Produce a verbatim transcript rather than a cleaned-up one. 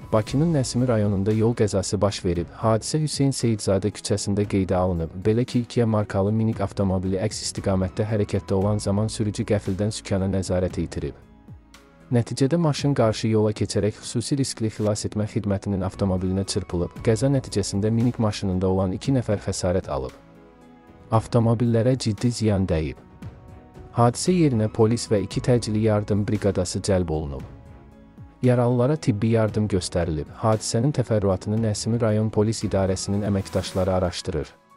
Bakının Nəsimi rayonunda yol qəzası baş verib. Hadisə Hüseyn Seyidzadə küçəsində qeydə alınıb. Belə ki, iki markalı minik avtomobili əks istiqamətdə hərəkətdə olan zaman sürücü qəfildən sükana nəzarəti itirib. Nəticədə maşın qarşı yola keçərək xüsusi riskli xilasetmə xidmətinin avtomobilinə çırpılıb. Qəza nəticəsində minik maşınında olan iki nəfər xəsarət alıb. Avtomobillərə ciddi ziyan dəyib. Hadisə yerinə polis və iki təcili yardım briqadası cəlb olunub. Yaralılara tibbi yardım göstərilib. Hadisənin təfərrüatını Nəsimi rayon polis idarəsinin əməkdaşları araşdırır.